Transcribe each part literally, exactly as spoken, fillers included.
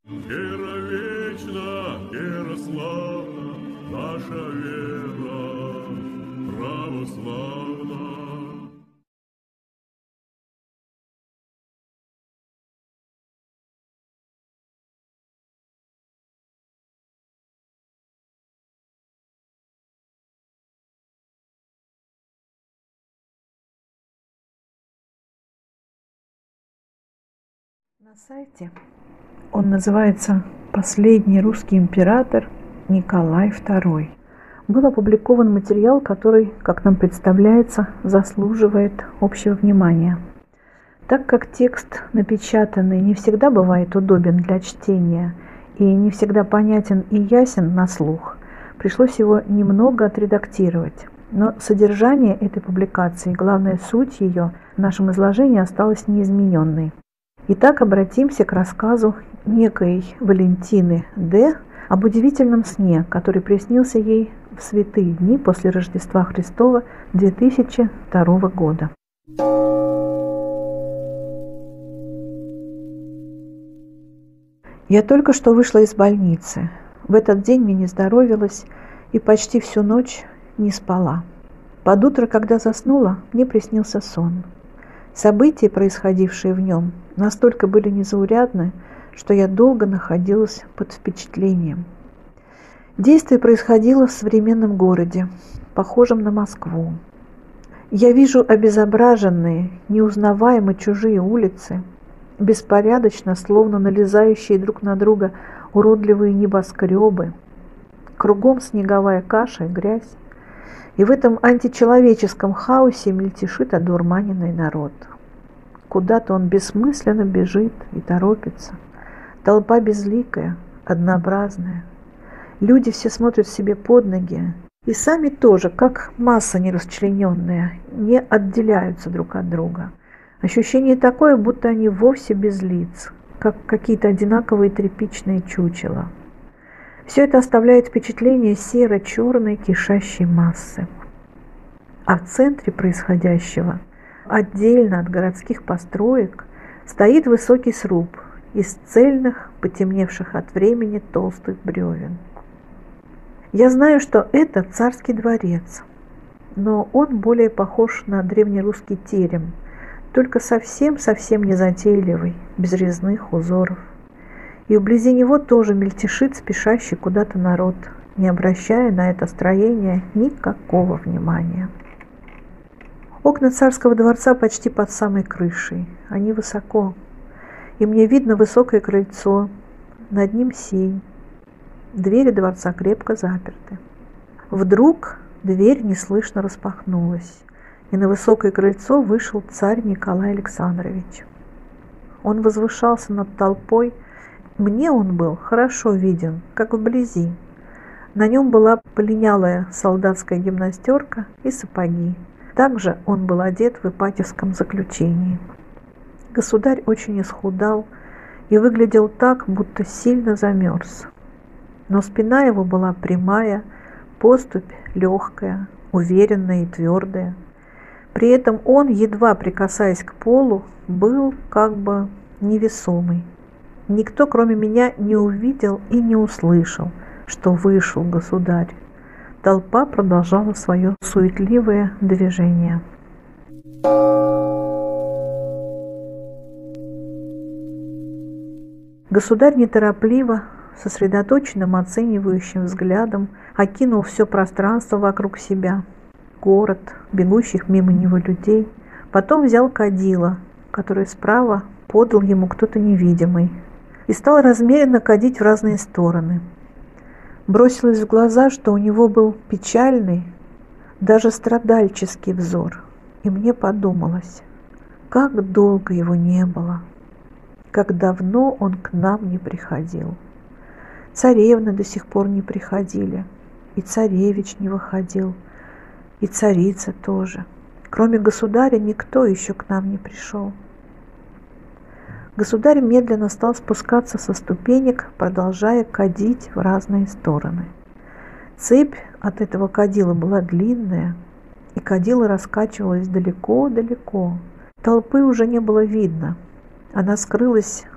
Вера вечна, вера славна, наша вера православна. На сайте он называется «Последний русский император Николай второй». Был опубликован материал, который, как нам представляется, заслуживает общего внимания. Так как текст напечатанный не всегда бывает удобен для чтения и не всегда понятен и ясен на слух, пришлось его немного отредактировать. Но содержание этой публикации, главная суть ее в нашем изложении осталась неизмененной. Итак, обратимся к рассказу некой Валентины Д. об удивительном сне, который приснился ей в святые дни после Рождества Христова две тысячи второго года. Я только что вышла из больницы. В этот день мне не здоровилось и почти всю ночь не спала. Под утро, когда заснула, мне приснился сон. События, происходившие в нем, настолько были незаурядны, что я долго находилась под впечатлением. Действие происходило в современном городе, похожем на Москву. Я вижу обезображенные, неузнаваемо чужие улицы, беспорядочно, словно налезающие друг на друга уродливые небоскребы, кругом снеговая каша и грязь. И в этом античеловеческом хаосе мельтешит одурманенный народ. Куда-то он бессмысленно бежит и торопится. Толпа безликая, однообразная. Люди все смотрят себе под ноги. И сами тоже, как масса нерасчлененная, не отделяются друг от друга. Ощущение такое, будто они вовсе без лиц, как какие-то одинаковые тряпичные чучела. Все это оставляет впечатление серо-черной кишащей массы. А в центре происходящего, отдельно от городских построек, стоит высокий сруб из цельных, потемневших от времени толстых бревен. Я знаю, что это царский дворец, но он более похож на древнерусский терем, только совсем-совсем незатейливый, без резных узоров. И вблизи него тоже мельтешит спешащий куда-то народ, не обращая на это строение никакого внимания. Окна царского дворца почти под самой крышей, они высоко, и мне видно высокое крыльцо, над ним сень. Двери дворца крепко заперты. Вдруг дверь неслышно распахнулась, и на высокое крыльцо вышел царь Николай Александрович. Он возвышался над толпой. Мне он был хорошо виден, как вблизи. На нем была полинялая солдатская гимнастерка и сапоги. Также он был одет в ипатьевском заключении. Государь очень исхудал и выглядел так, будто сильно замерз. Но спина его была прямая, поступь легкая, уверенная и твердая. При этом он, едва прикасаясь к полу, был как бы невесомый. Никто, кроме меня, не увидел и не услышал, что вышел государь. Толпа продолжала свое суетливое движение. Государь неторопливо, сосредоточенным оценивающим взглядом окинул все пространство вокруг себя, город, бегущих мимо него людей. Потом взял кадило, которое справа подал ему кто-то невидимый, и стал размеренно кадить в разные стороны. Бросилось в глаза, что у него был печальный, даже страдальческий взор, и мне подумалось, как долго его не было, как давно он к нам не приходил. Царевны до сих пор не приходили, и царевич не выходил, и царица тоже. Кроме государя никто еще к нам не пришел. Государь медленно стал спускаться со ступенек, продолжая кадить в разные стороны. Цепь от этого кадила была длинная, и кадило раскачивалось далеко-далеко. Толпы уже не было видно. Она скрылась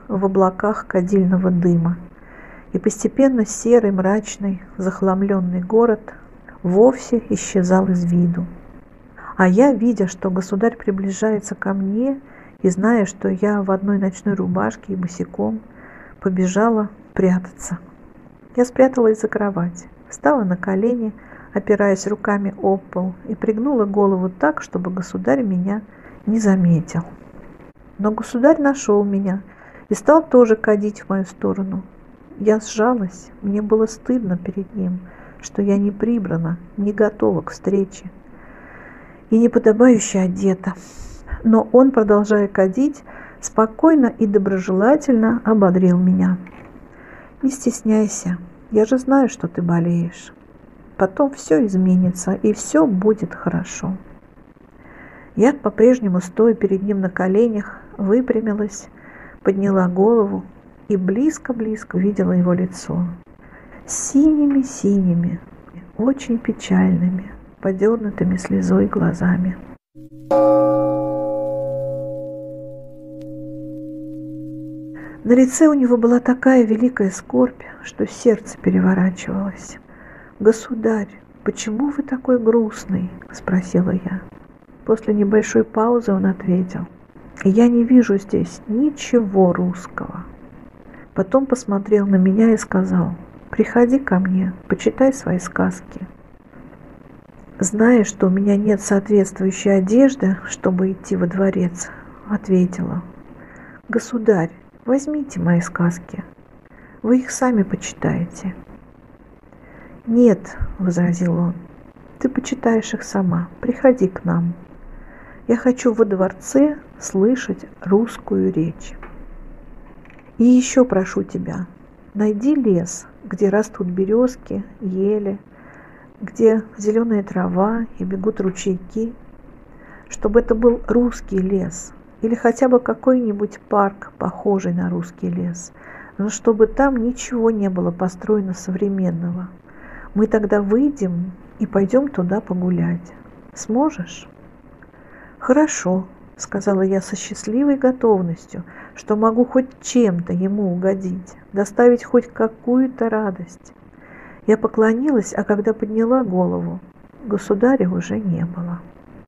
в облаках кадильного дыма, и постепенно серый, мрачный, захламленный город вовсе исчезал из виду. А я, видя, что государь приближается ко мне, и зная, что я в одной ночной рубашке и босиком, побежала прятаться. Я спряталась за кровать, встала на колени, опираясь руками об пол, и пригнула голову так, чтобы государь меня не заметил. Но государь нашел меня и стал тоже кадить в мою сторону. Я сжалась, мне было стыдно перед ним, что я не прибрана, не готова к встрече и неподобающе одета. Но он, продолжая кадить, спокойно и доброжелательно ободрил меня. «Не стесняйся, я же знаю, что ты болеешь. Потом все изменится, и все будет хорошо». Я, по-прежнему стоя перед ним на коленях, выпрямилась, подняла голову и близко-близко увидела его лицо. Синими-синими, очень печальными, подернутыми слезой глазами. На лице у него была такая великая скорбь, что сердце переворачивалось. «Государь, почему вы такой грустный?» – спросила я. После небольшой паузы он ответил: «Я не вижу здесь ничего русского». Потом посмотрел на меня и сказал: «Приходи ко мне, почитай свои сказки». Зная, что у меня нет соответствующей одежды, чтобы идти во дворец, ответила: «Государь, возьмите мои сказки, вы их сами почитаете». «Нет», — возразил он, — «ты почитаешь их сама, приходи к нам. Я хочу во дворце слышать русскую речь. И еще прошу тебя, найди лес, где растут березки, ели, где зеленая трава и бегут ручейки, чтобы это был русский лес, или хотя бы какой-нибудь парк, похожий на русский лес, но чтобы там ничего не было построено современного. Мы тогда выйдем и пойдем туда погулять. Сможешь?» «Хорошо», — сказала я со счастливой готовностью, что могу хоть чем-то ему угодить, доставить хоть какую-то радость. Я поклонилась, а когда подняла голову, государя уже не было.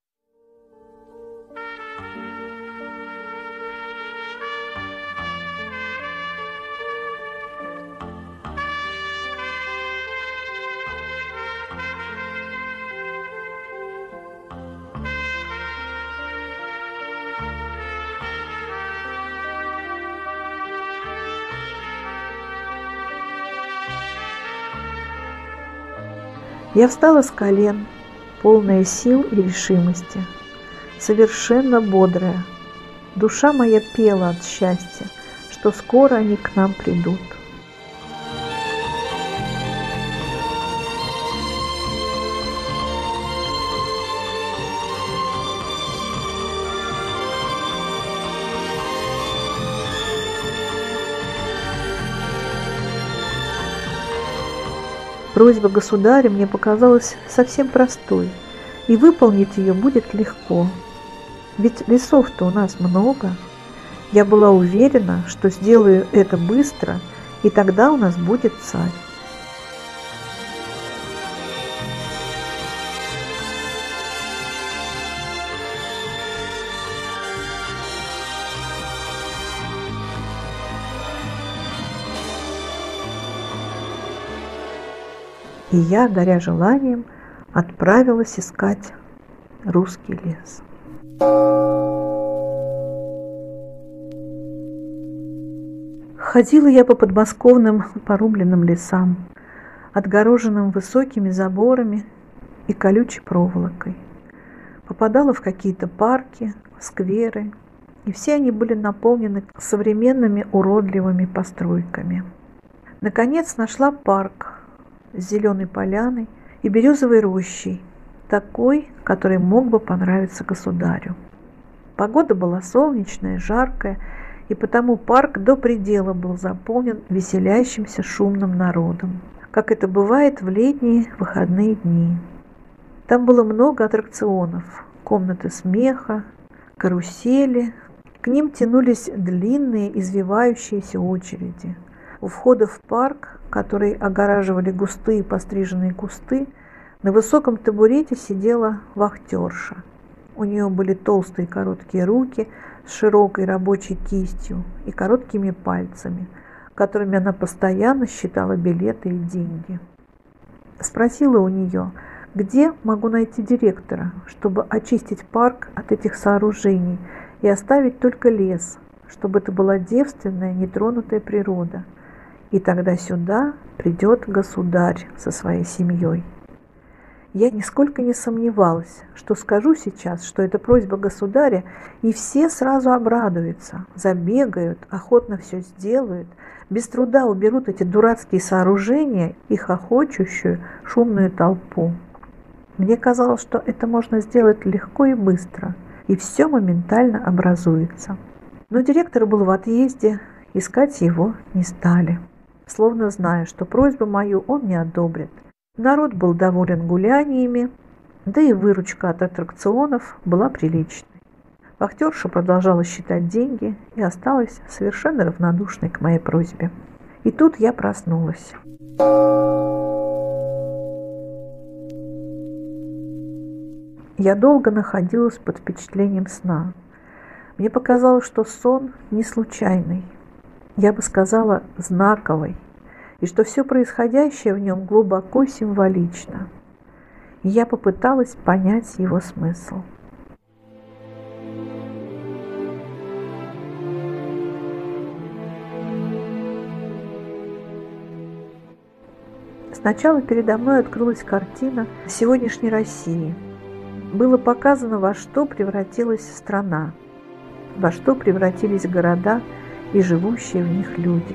Я встала с колен, полная сил и решимости, совершенно бодрая. Душа моя пела от счастья, что скоро они к нам придут. Просьба государя мне показалась совсем простой, и выполнить ее будет легко. Ведь лесов-то у нас много. Я была уверена, что сделаю это быстро, и тогда у нас будет царь. И я, горя желанием, отправилась искать русский лес. Ходила я по подмосковным порубленным лесам, отгороженным высокими заборами и колючей проволокой. Попадала в какие-то парки, скверы, и все они были наполнены современными уродливыми постройками. Наконец нашла парк с зеленой поляной и березовой рощей, такой, который мог бы понравиться государю. Погода была солнечная, жаркая, и потому парк до предела был заполнен веселящимся шумным народом, как это бывает в летние выходные дни. Там было много аттракционов, комнаты смеха, карусели К ним тянулись длинные извивающиеся очереди. У входа в парк, который огораживали густые постриженные кусты, на высоком табурете сидела вахтерша. У нее были толстые короткие руки с широкой рабочей кистью и короткими пальцами, которыми она постоянно считала билеты и деньги. Спросила у нее, где могу найти директора, чтобы очистить парк от этих сооружений и оставить только лес, чтобы это была девственная, нетронутая природа. И тогда сюда придет государь со своей семьей. Я нисколько не сомневалась, что скажу сейчас, что это просьба государя, и все сразу обрадуются, забегают, охотно все сделают, без труда уберут эти дурацкие сооружения и хохочущую шумную толпу. Мне казалось, что это можно сделать легко и быстро, и все моментально образуется. Но директор был в отъезде, искать его не стали, словно зная, что просьбу мою он не одобрит. Народ был доволен гуляниями, да и выручка от аттракционов была приличной. Вахтерша продолжала считать деньги и осталась совершенно равнодушной к моей просьбе. И тут я проснулась. Я долго находилась под впечатлением сна. Мне показалось, что сон не случайный, я бы сказала, знаковый, и что все происходящее в нем глубоко символично. И я попыталась понять его смысл. Сначала передо мной открылась картина сегодняшней России. Было показано, во что превратилась страна, во что превратились города и живущие в них люди.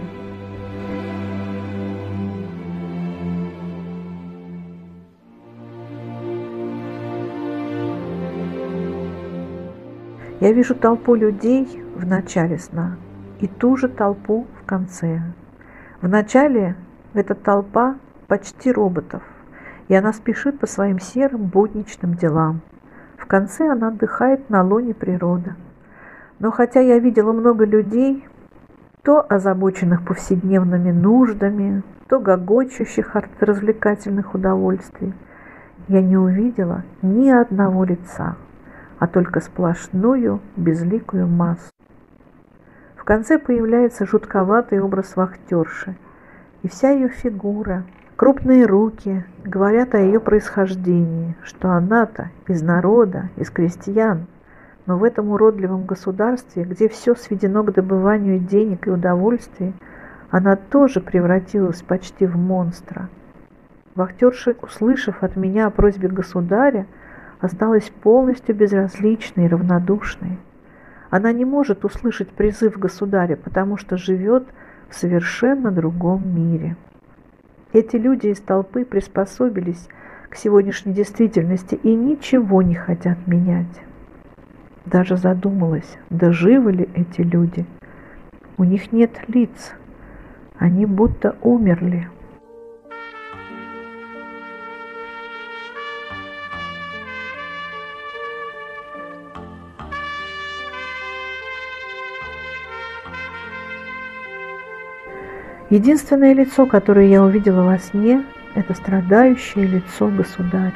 Я вижу толпу людей в начале сна и ту же толпу в конце. В начале эта толпа почти роботов, и она спешит по своим серым будничным делам. В конце она отдыхает на лоне природы. Но хотя я видела много людей, то озабоченных повседневными нуждами, то гогочущих от развлекательных удовольствий, я не увидела ни одного лица, а только сплошную безликую массу. В конце появляется жутковатый образ вахтерши, и вся ее фигура, крупные руки говорят о ее происхождении, что она-то из народа, из крестьян, но в этом уродливом государстве, где все сведено к добыванию денег и удовольствий, она тоже превратилась почти в монстра. Вахтерша, услышав от меня о просьбе государя, осталась полностью безразличной и равнодушной. Она не может услышать призыв государя, потому что живет в совершенно другом мире. Эти люди из толпы приспособились к сегодняшней действительности и ничего не хотят менять. Даже задумалась, да живы ли эти люди? У них нет лиц, они будто умерли. Единственное лицо, которое я увидела во сне, это страдающее лицо государя.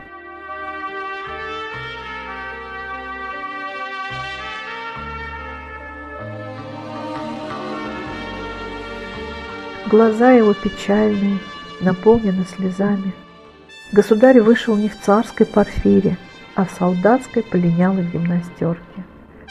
Глаза его печальные, наполнены слезами. Государь вышел не в царской парфире, а в солдатской полинялой гимнастерке.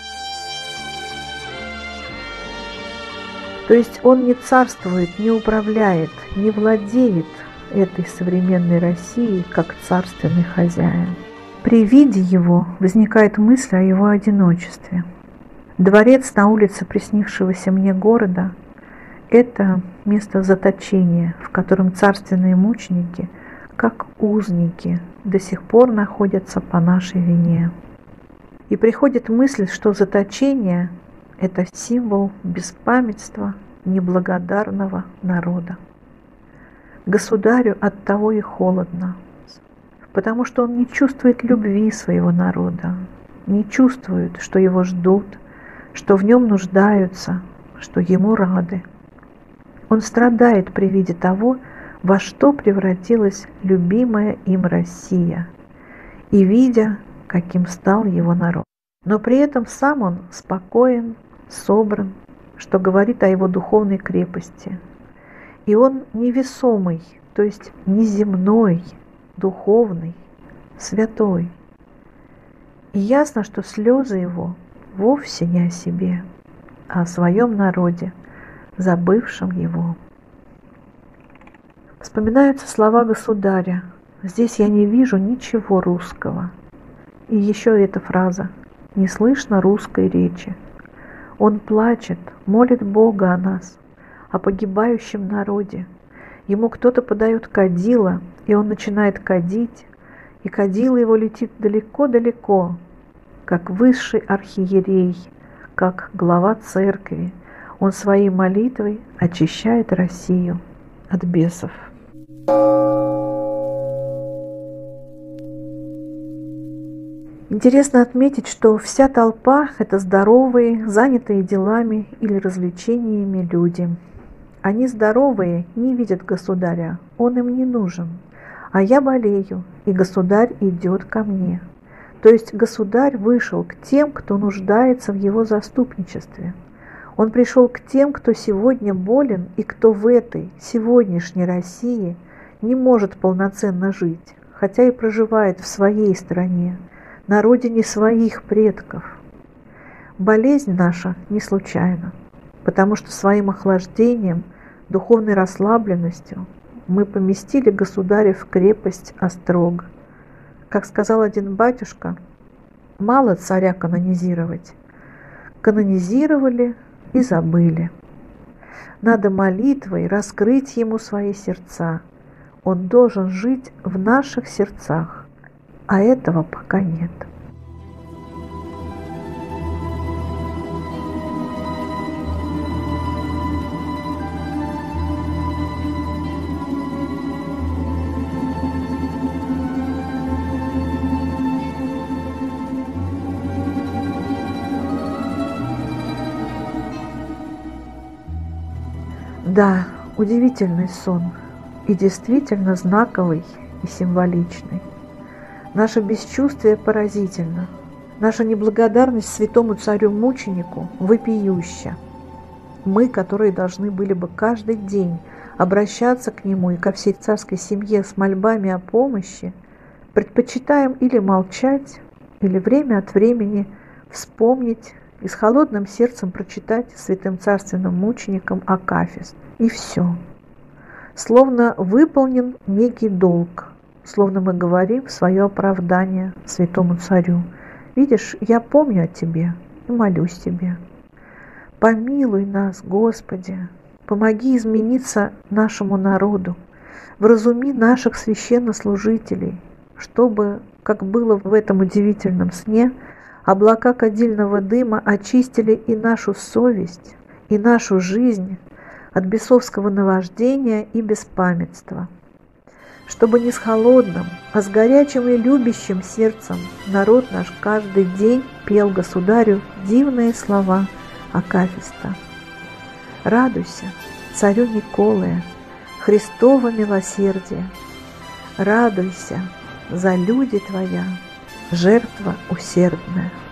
То есть он не царствует, не управляет, не владеет этой современной Россией как царственный хозяин. При виде его возникает мысль о его одиночестве. Дворец на улице приснившегося мне города – это место заточения, в котором царственные мученики, как узники, до сих пор находятся по нашей вине. И приходит мысль, что заточение – это символ беспамятства неблагодарного народа. Государю оттого и холодно, потому что он не чувствует любви своего народа, не чувствует, что его ждут, что в нем нуждаются, что ему рады. Он страдает при виде того, во что превратилась любимая им Россия, и видя, каким стал его народ. Но при этом сам он спокоен, собран, что говорит о его духовной крепости. И он невесомый, то есть неземной, духовный, святой. И ясно, что слезы его вовсе не о себе, а о своем народе, забывшем его. Вспоминаются слова государя: «Здесь я не вижу ничего русского». И еще эта фраза: «Не слышно русской речи». Он плачет, молит Бога о нас, о погибающем народе. Ему кто-то подает кадило, и он начинает кадить, и кадило его летит далеко-далеко, как высший архиерей, как глава церкви. Он своей молитвой очищает Россию от бесов. Интересно отметить, что вся толпа – это здоровые, занятые делами или развлечениями люди. Они здоровые, не видят государя, он им не нужен. А я болею, и государь идет ко мне. То есть государь вышел к тем, кто нуждается в его заступничестве. Он пришел к тем, кто сегодня болен и кто в этой сегодняшней России не может полноценно жить, хотя и проживает в своей стране, на родине своих предков. Болезнь наша не случайна, потому что своим охлаждением, духовной расслабленностью мы поместили государя в крепость острог. Как сказал один батюшка, мало царя канонизировать. Канонизировали и забыли. Надо молитвой раскрыть ему свои сердца. Он должен жить в наших сердцах, а этого пока нет. Да, удивительный сон, и действительно знаковый и символичный. Наше бесчувствие поразительно, наша неблагодарность святому царю-мученику вопиюща. Мы, которые должны были бы каждый день обращаться к нему и ко всей царской семье с мольбами о помощи, предпочитаем или молчать, или время от времени вспомнить и с холодным сердцем прочитать святым царственным мученикам акафист. И все. Словно выполнен некий долг, словно мы говорим в свое оправдание святому царю: «Видишь, я помню о тебе и молюсь тебе. Помилуй нас, Господи, помоги измениться нашему народу, вразуми наших священнослужителей, чтобы, как было в этом удивительном сне, облака кадильного дыма очистили и нашу совесть, и нашу жизнь от бесовского наваждения и беспамятства, чтобы не с холодным, а с горячим и любящим сердцем народ наш каждый день пел государю дивные слова акафиста. Радуйся, царю Николая, Христово милосердие, радуйся, за люди твоя, жертва усердная».